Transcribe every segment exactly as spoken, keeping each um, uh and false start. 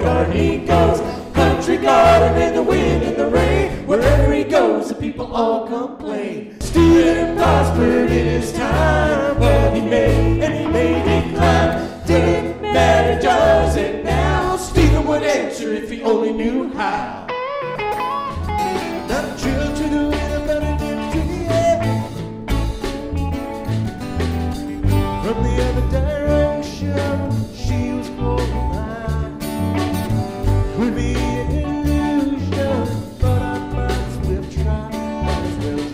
garden he goes. Country garden in the wind and the rain. Wherever he goes, the people all complain. Stephen prospered in his time. Well, he may and he may decline. Didn't matter, does it now? Stephen would answer if he only knew how. Not a drill to the wind, but a dip to the air. From the other direction, she was going by. Could be an illusion, but I might as well try, might as well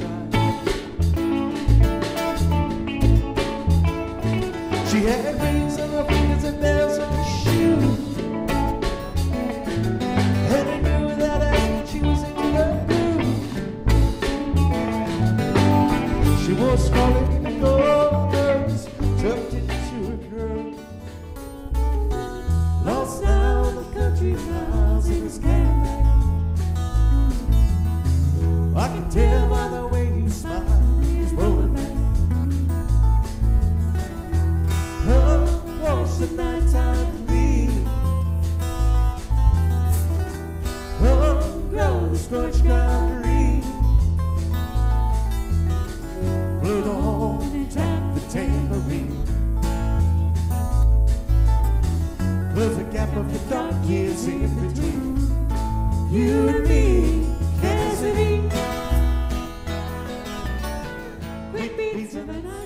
try. She had rings on her fingers and bells on her shoes, and I knew without asking she was into the groove. She wore scarlet gold, tucked into her curls. Lost now in the country miles in the sky. I can tell by the way you smile, he's rolling back. Oh, what's the nighttime to me? Oh, grow the scorched green. Blew the horn and tapped the tambourine. There's a gap of the dark years in between you and me, Cassidy. Quick beats of the night.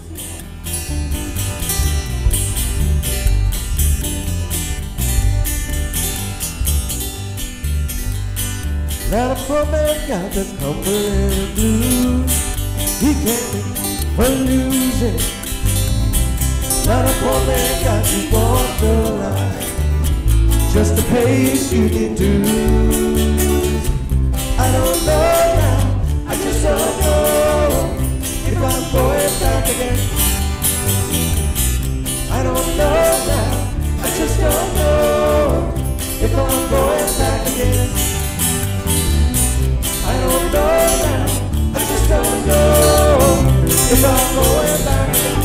Now the poor man got the Cumberland blues. He can't be for losing. Now the poor man got you walk the line, just the pace you did do. I don't know now, I just don't know if I'm going back again. I don't know now, I just don't know if I'm going back again. I don't know now, I just don't know if I'm going back again.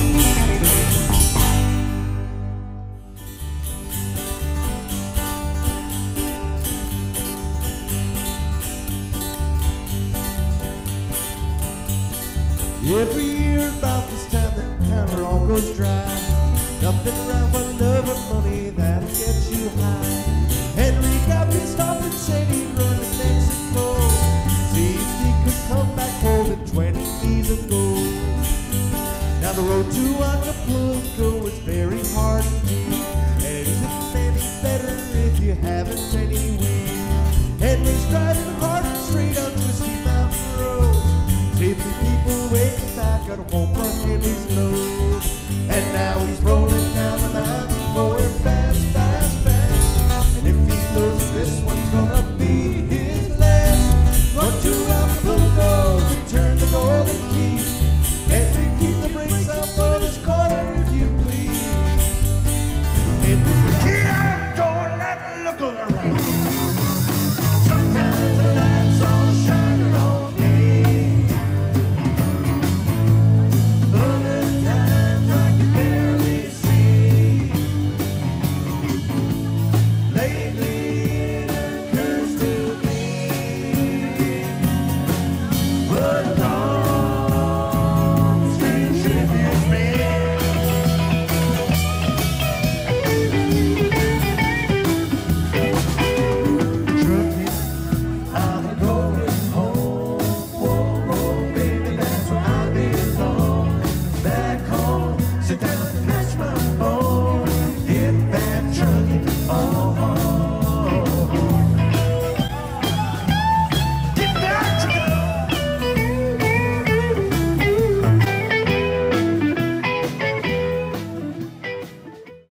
Every year about this time that hammer all goes dry. Jumping around for love or money that'll get you high. Henry got pissed off and said he'd run to Mexico, see if he could come back holding twenty keys of gold. Now the road to Acapulco is very hard indeed, and it isn't any better if you haven't any weed. Henry's driving hard and straight on Twisty Mountain Road, safely people waiting back at home for his load. And now he's rolling down the mountain, going fast, fast, fast. And if he knows this one's gonna be his last, run to Acapulco to turn the golden key. Henry, keep the brakes up on his corner if you please. Henry,